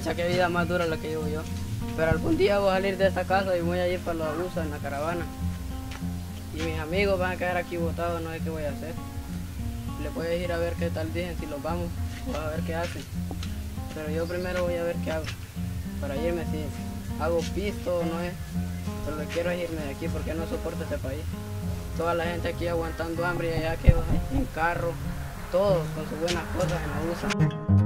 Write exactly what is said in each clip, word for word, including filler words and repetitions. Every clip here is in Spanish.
pucha, qué vida más dura la que llevo yo. Pero algún día voy a salir de esta casa y voy a ir para los abusos en la caravana. Y mis amigos van a quedar aquí botados, no sé qué voy a hacer. Les voy a ir a ver qué tal dicen, si los vamos, voy a ver qué hacen. Pero yo primero voy a ver qué hago. Para irme, si hago pisto o no es. Pero lo que quiero es irme de aquí porque no soporto este país. Toda la gente aquí aguantando hambre y allá que en carro, todos con sus buenas cosas en la U S A.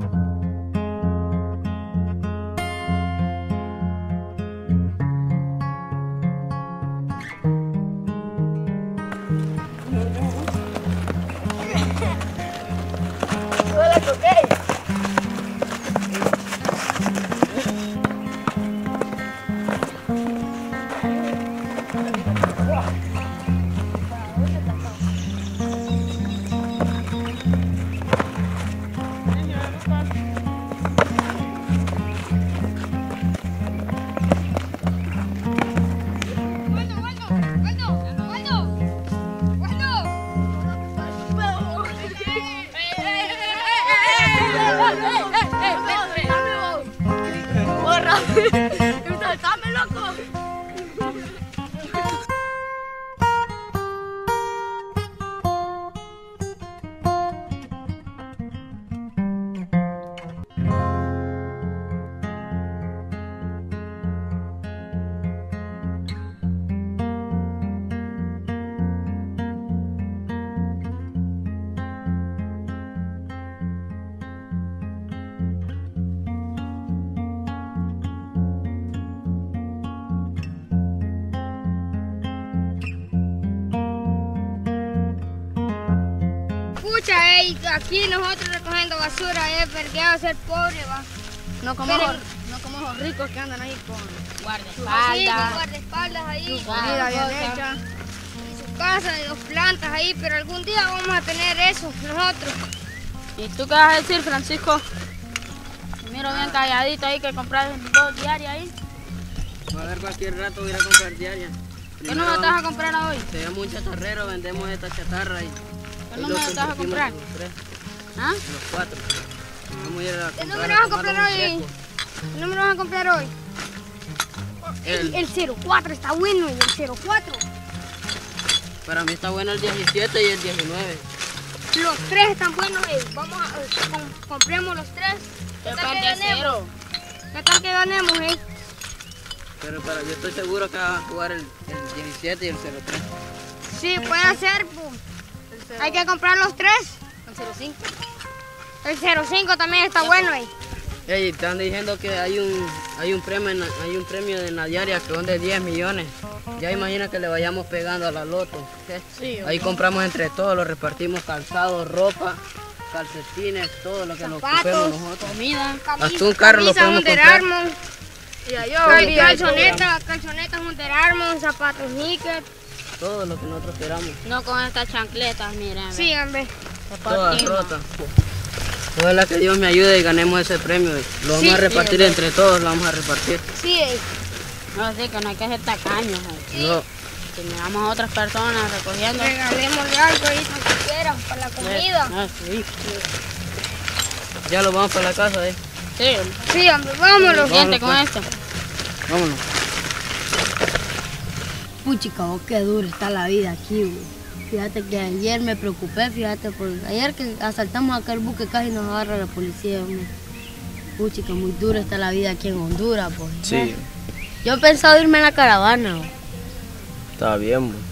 ¡Dame, loco! Escucha, ey, aquí nosotros recogiendo basura, es vergueado ser pobre, va. No como, Pero- los, no como los ricos que andan ahí con Sí, guardaespaldas, con guardaespaldas ahí, su comida bien hecha. y su casa, y dos plantas ahí, pero algún día vamos a tener eso nosotros. ¿Y tú qué vas a decir, Francisco? Te miro bien calladito ahí, que compras dos diarias ahí. Voy a ver cualquier rato, voy a ir a comprar diaria. ¿Qué no me vas a comprar hoy? Se llama un chatarrero, vendemos esta chatarra y... ¿Qué y no lo me vas a compartimos comprar? Los, tres, ¿Ah? los cuatro. Vamos a ir a ¿Qué comprar, número vas a tomarnos comprar un hoy? fresco. ¿Qué número vas a comprar hoy? El- El cero cuatro está bueno, y el cero cuatro. Para mí está bueno el diecisiete y el diecinueve. Los tres están buenos, ey. Vamos a, eh, com- compremos los tres. ¿Qué tal que ganemos? ¿Qué tal que ganemos, eh? Pero para, yo estoy seguro que va a jugar el, el diecisiete y el cero tres. Sí, puede ser, pues. Hay que comprar los tres. El cero cinco. El cero cinco también está bueno, eh. Ey, están diciendo que hay un, hay un premio en, hay un premio de la diaria que son de diez millones. Ya imagina que le vayamos pegando a la loto. ¿Qué? Sí, Ahí compramos entre todos, lo repartimos calzado, ropa, calcetines, todo lo que nos Zapatos, ocupemos nosotros. comida. Hasta un carro lo podemos Under comprar. Armour, Y yo, cal- calzonetas, calzonetas Under Armour, zapatos Nike. Todo lo que nosotros queramos. No con estas chancletas, miren. Sí, hombre. Todas rotas. Ojalá que Dios me ayude y ganemos ese premio. Lo vamos Sí, a repartir sí, entre todos, lo vamos a repartir. Sí, eh. No, sí, que no hay que ser tacaños. eh. No, Si miramos a otras personas recogiendo. Regalémosle algo ahí si quieran para la comida. Ah, sí. ya lo vamos para la casa, eh. Sí, Sí, hombre, vámonos. siente con pues. esto. Vámonos. Puchica, vos qué duro está la vida aquí, güey. Fíjate que ayer me preocupé, fíjate, porque ayer que asaltamos aquel buque casi nos agarra la policía, hombre. Puchica, muy dura está la vida aquí en Honduras, pues. Sí, Yo he pensado irme en la caravana, güey, está bien, bo.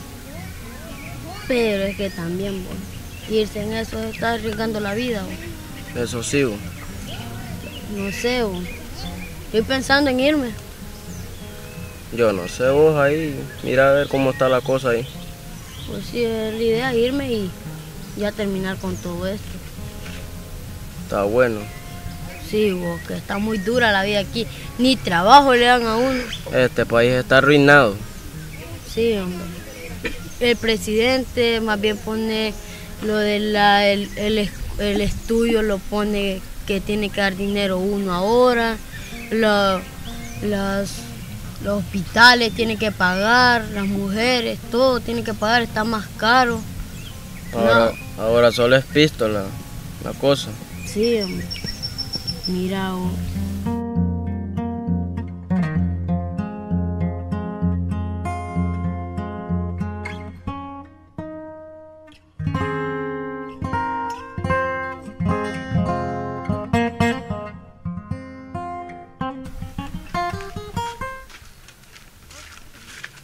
pero es que también, güey, irse en eso está arriesgando la vida, güey. Eso sí, bo. No sé, güey. Estoy pensando en irme. Yo no sé vos ahí, mira a ver cómo está la cosa ahí. Pues sí, es la idea irme y ya terminar con todo esto. Está bueno. Sí, güey, que está muy dura la vida aquí. Ni trabajo le dan a uno. Este país está arruinado. Sí, hombre. El presidente más bien pone lo del el, el, el estudio, lo pone que tiene que dar dinero uno ahora. Lo- las, los hospitales tienen que pagar, las mujeres, todo tiene que pagar, está más caro. Ahora, ahora solo es pisto la, la cosa. Sí, hombre. Mira, hombre.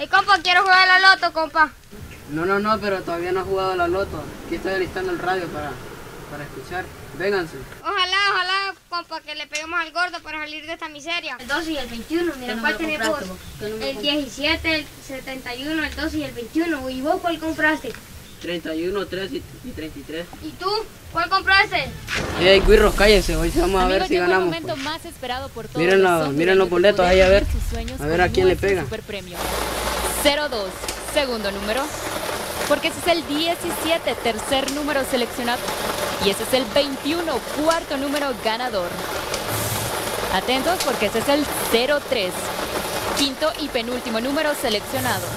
Hey, compa, quiero jugar a la loto, compa. No, no, no, pero todavía no he jugado a la loto. Aquí estoy alistando el radio para, para escuchar. Vénganse. Ojalá, ojalá, compa, que le peguemos al gordo para salir de esta miseria. El doce y el veintiuno, mira, ¿cuál tenemos? El diecisiete, el setenta y uno, el doce y el veintiuno. ¿Y vos cuál compraste? treinta y uno, tres y treinta y tres. ¿Y tú? ¿Cuál compraste? Ey, güirros, cállense. Hoy vamos a ver Amigos, si llegó el ganamos. momento Pues. más esperado por todos Miren, la- nosotros, miren los de boletos poder ahí, a ver. vivir sus sueños A ver con a quién le nuestro pega. superpremio. cero dos, segundo número. Porque ese es el diecisiete, tercer número seleccionado. Y ese es el veintiuno, cuarto número ganador. Atentos porque ese es el cero tres, quinto y penúltimo número seleccionado.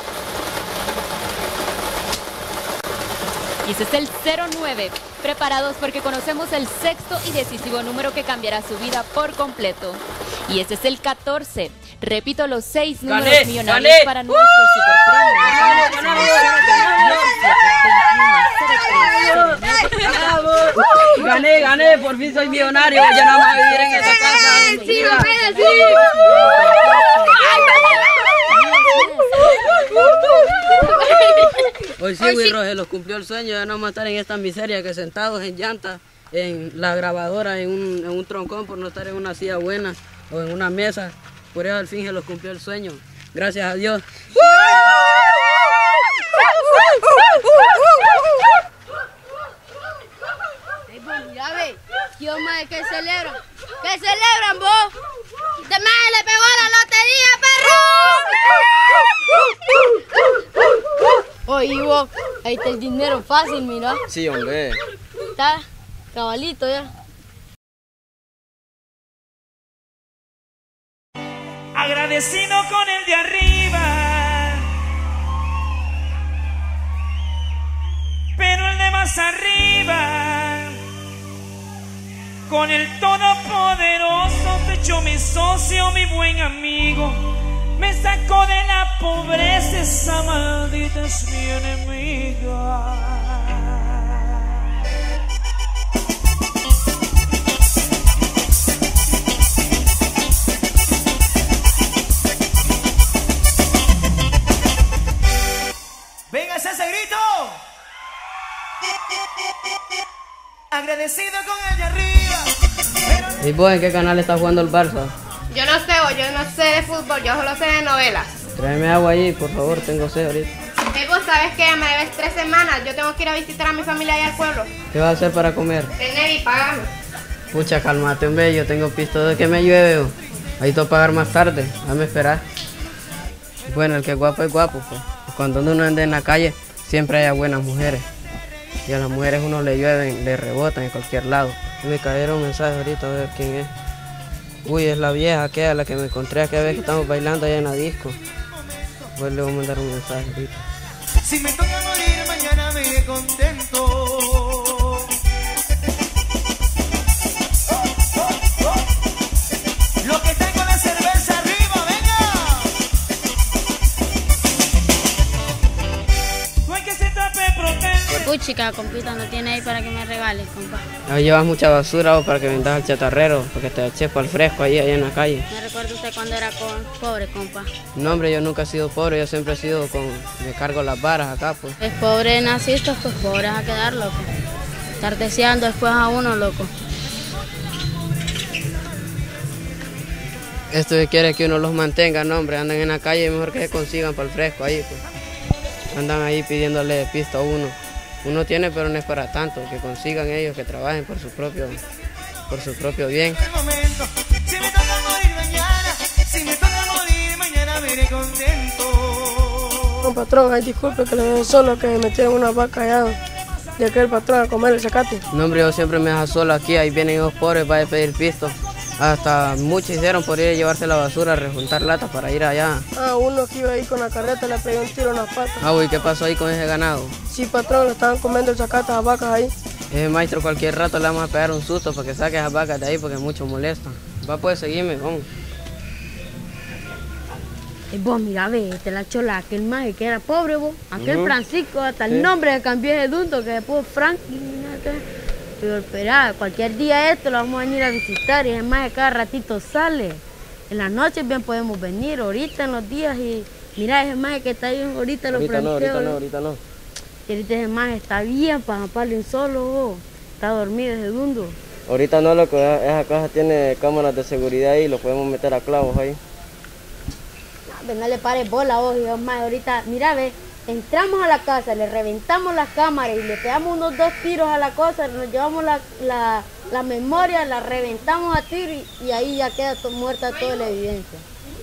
Y ese es el cero nueve. Preparados porque conocemos el sexto y decisivo número que cambiará su vida por completo. Y ese es el catorce. Repito, los seis números ¡Gané! millonarios ¡Gané! para nuestro superpremio. Gané, gané, por fin soy millonario. Ya no más vivir en esta casa. Sí, Mira. sí. Hoy sí, güirros, se los cumplió el sueño. Ya no vamos a estar en esta miseria que sentados en llantas, en la grabadora, en un, en un troncón por no estar en una silla buena o en una mesa. Por eso al fin se los cumplió el sueño. Gracias a Dios. Ey, vos, mira, ve, ¿qué más que celebran? ¿Qué celebran vos? ¡De más le pegó la lotería, perro! Oye, vos, ahí está el dinero fácil, mira. Sí, hombre. Está cabalito ya. Agradecido con el de arriba, pero el de más arriba, con el todopoderoso, te echó mi socio, mi buen amigo, me sacó de la pobreza, esa maldita es mi enemiga. ¡Venga ese grito! Agradecido con el de arriba. Pero... ¿Y vos en qué canal está jugando el Barça? Yo no sé, o yo no sé de fútbol, yo solo sé de novelas. Tráeme agua ahí, por favor, tengo sed ahorita. Hey, vos sabes que me debes tres semanas, yo tengo que ir a visitar a mi familia allá al pueblo. ¿Qué vas a hacer para comer? Tener y pagarme. Pucha, cálmate, hombre, yo tengo pisto de que me llueve. oh. Ahí te voy a pagar más tarde, dame esperar. Bueno, el que es guapo es guapo, pues. Cuando uno anda en la calle, siempre hay buenas mujeres. Y a las mujeres uno le llueven, le rebotan en cualquier lado. Y me cayeron mensajes ahorita a ver quién es. Uy, es la vieja aquella, la que me encontré aquella vez que estamos bailando allá en la disco. Pues le voy a mandar un mensaje ahorita. Si me toca morir mañana me iré contento. Oh, oh, oh. Lo que tengo de cerveza arriba, venga. No hay que se tape proteste. Puchica, compita, no tiene ahí para que me regales, compa. Ahí llevas mucha basura vos, para que vendas al chatarrero, porque te eché para el fresco ahí, allá en la calle. Me recuerda usted cuando era con, pobre, compa. No, hombre, yo nunca he sido pobre, yo siempre he sido con... Me cargo las varas acá, pues. Es pobre naciste, pues pobre a quedar, loco. Estar deseando después a uno, loco. Esto que quiere que uno los mantenga, no, hombre, andan en la calle, mejor que se consigan para el fresco ahí, pues. Andan ahí pidiéndole pisto a uno. Uno tiene, pero no es para tanto, que consigan ellos, que trabajen por su propio, por su propio bien. El momento. Si me toca morir mañana, si me toca morir mañana me iré contento. No, patrón, ay, disculpe que le dejo solo, que me metieron una vaca allá de aquel patrón a comer el zacate. No, hombre, yo siempre me dejo solo aquí, ahí vienen los pobres para pedir pisto. Hasta muchos hicieron por ir a llevarse la basura, a rejuntar latas para ir allá. Ah, uno que iba ahí con la carreta le pegué un tiro en las patas. Ah, uy, ¿qué pasó ahí con ese ganado? Sí, patrón, le estaban comiendo el zacate a las vacas ahí. Ese maestro cualquier rato le vamos a pegar un susto para que saque esas vacas de ahí porque mucho molestan. Va, pues, seguirme, vamos. Y vos, mira, ve, te la chola, aquel maje que era pobre, vos. Aquel Ujú. Francisco, hasta el Sí. nombre le cambió ese dunto, que después Frank. Pero espera, cualquier día esto lo vamos a venir a visitar y ese maje cada ratito sale. En las noches bien podemos venir, ahorita en los días y Mira, ese maje que está bien ahorita lo Ahorita no, planteo. ahorita no, ahorita no. Y ahorita ese maje está bien para japarle un solo, vos. Está dormido ese segundo. Ahorita no, loco, esa caja tiene cámaras de seguridad ahí, lo podemos meter a clavos ahí. No, no le pares bola vos, y maje, ahorita, mira, ve, entramos a la casa, le reventamos las cámaras y le pegamos unos dos tiros a la cosa, nos llevamos la, la, la memoria, la reventamos a tiro y, y ahí ya queda to, muerta toda la evidencia.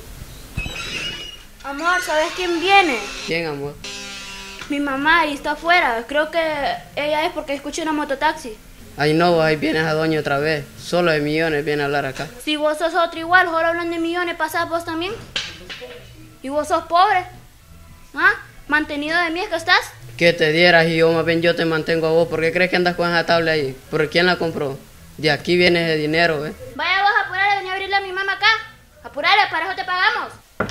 Amor, ¿sabes quién viene? ¿Quién, amor? Mi mamá y está afuera. Creo que ella es porque escuché una mototaxi. Ay, no, ahí viene esa doña otra vez. Solo de millones viene a hablar acá. Si vos sos otro igual, solo hablan de millones, ¿pasás vos también? ¿Y vos sos pobre? ¿Ah? ¿Mantenido de mí es que estás? Que te dieras y yo más bien yo te mantengo a vos. ¿Por qué crees que andas con esa tabla ahí? ¿Por quién la compró? De aquí viene ese dinero, ¿eh? Vaya vos, apurale, vení a abrirle a mi mamá acá. Apurale, para eso te pagamos.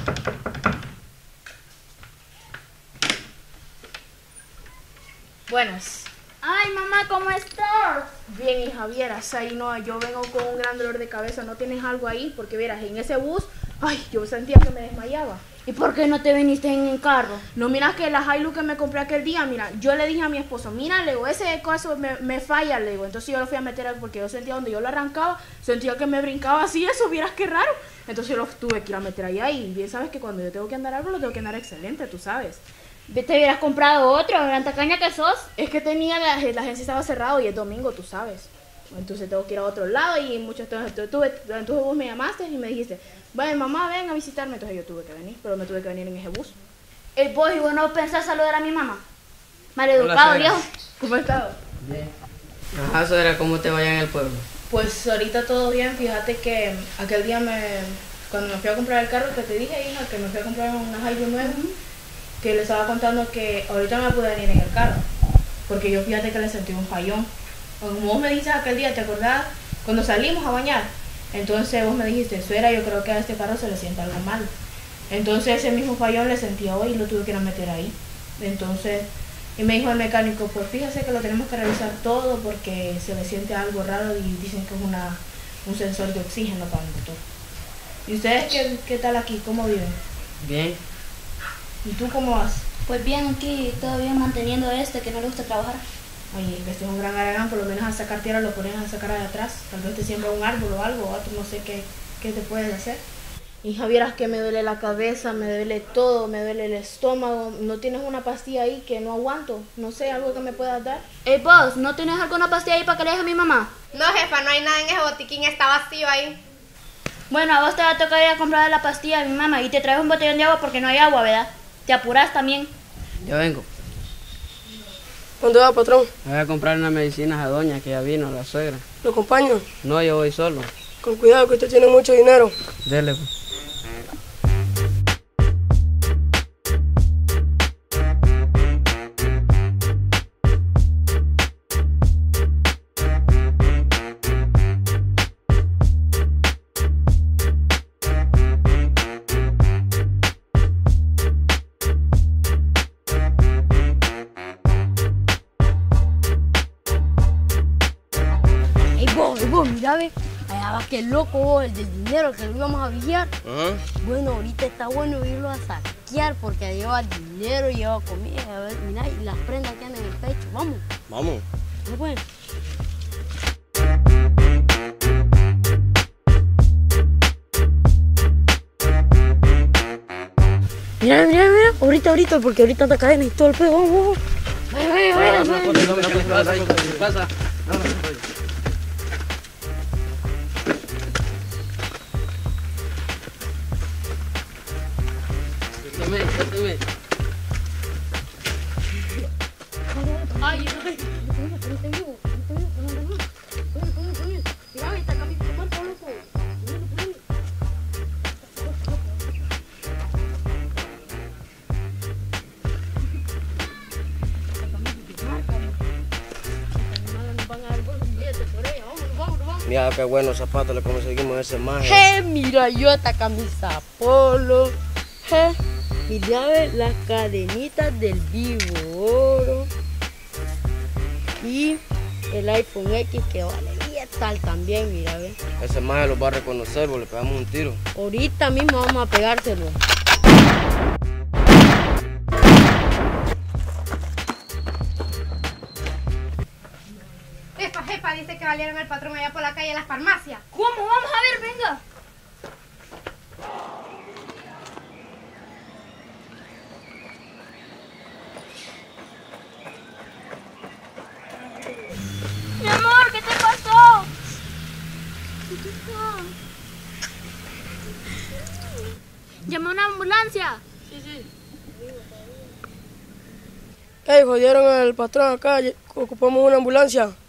Buenas. Ay, mamá, ¿cómo estás? Bien, hija, vieras, ahí no, yo vengo con un gran dolor de cabeza, ¿no tienes algo ahí? Porque vieras, en ese bus, ay, yo sentía que me desmayaba. ¿Y por qué no te viniste en el carro? No, mira que la Hilux que me compré aquel día, mira, yo le dije a mi esposo, mira, le digo, ese coso me, me falla, le digo, entonces yo lo fui a meter ahí porque yo sentía donde yo lo arrancaba, sentía que me brincaba así, eso, vieras qué raro. Entonces yo lo tuve que ir a meter ahí, ahí, y bien sabes que cuando yo tengo que andar algo, lo tengo que andar excelente, tú sabes. ¿Te hubieras comprado otro, gran tacaña que sos? Es que tenía, la, la agencia estaba cerrada y es domingo, tú sabes. Entonces tengo que ir a otro lado y muchos, entonces, tuve, entonces vos me llamaste y me dijiste, bueno, mamá, ven a visitarme. Entonces yo tuve que venir, pero me tuve que venir en ese bus. ¿Y vos, y vos no pensás saludar a mi mamá? Maleducado, viejo. ¿Cómo has estado? Bien. Ajá, Suegra, ¿cómo te vaya en el pueblo? Pues ahorita todo bien, fíjate que aquel día me, cuando me fui a comprar el carro que te dije, hija, que me fui a comprar una Hilux nueva, que le estaba contando que ahorita no me pude venir en el carro, porque yo fíjate que le sentí un fallón. Como vos me dijiste aquel día, ¿te acordás? Cuando salimos a bañar, entonces vos me dijiste, Suegra, yo creo que a este carro se le siente algo mal. Entonces ese mismo fallón le sentí hoy y lo tuve que ir a meter ahí. Entonces, y me dijo el mecánico, pues fíjese que lo tenemos que revisar todo porque se le siente algo raro y dicen que es una, un sensor de oxígeno para el motor. ¿Y ustedes qué, qué tal aquí? ¿Cómo viven? Bien. ¿Y tú cómo vas? Pues bien, aquí todavía manteniendo este que no le gusta trabajar. Oye, que este es un gran aragán, por lo menos a sacar tierra lo pones a sacar de atrás. Tal vez te siembra un árbol o algo, otro no sé qué, qué te puedes hacer. Hija, vieras que me duele la cabeza, me duele todo, me duele el estómago. ¿No tienes una pastilla ahí que no aguanto? No sé, algo que me puedas dar. Ey, vos, ¿no tienes alguna pastilla ahí para que le deje a mi mamá? No, jefa, no hay nada en ese botiquín, está vacío ahí. Bueno, a vos te va a tocar ir a comprar la pastilla de mi mamá y te traes un botellón de agua porque no hay agua, ¿verdad? Te apuras también. Yo vengo. ¿Dónde va, patrón? Voy a comprar unas medicinas a doña que ya vino, la suegra. ¿Lo acompaño? No, yo voy solo. Con cuidado que usted tiene mucho dinero. Dele, pues. Vos, vos, mira, ve, allá va que loco vos, el del dinero que lo íbamos a billar. Ajá. Bueno, ahorita está bueno irlo a saquear porque lleva dinero, lleva comida, a ver, mira, y las prendas que andan en el pecho. Vamos. Vamos. No pues. Mira, mira, mira, ahorita, ahorita, porque ahorita está cadena y todo el pedo. Vamos, vamos. Vaya, vaya, vaya, vaya. ¿Qué les pasa? ¿Qué les pasa? Suéltame, suéltame. Ay, ay, no te vivo, no te vivo, no te vivo. Ven, ven, ven. Mira, está camisa de cuerpo, loco. Mira qué buenos zapatos le conseguimos a ese maje. Hey, mira yo esta camisa polo. Hey, mira ve las cadenitas del Vivo Oro. Y el iPhone X que vale bien tal también, mira ve. Ese maje lo va a reconocer, porque le pegamos un tiro. Ahorita mismo vamos a pegárselo. hija dice que valieron al patrón allá por la calle de las farmacias. ¿Cómo? Vamos a ver, venga. Mi amor, ¿qué te pasó? ¿Qué te pasó? Llama a una ambulancia. Sí, sí. Ey, jodieron al patrón acá, ocupamos una ambulancia.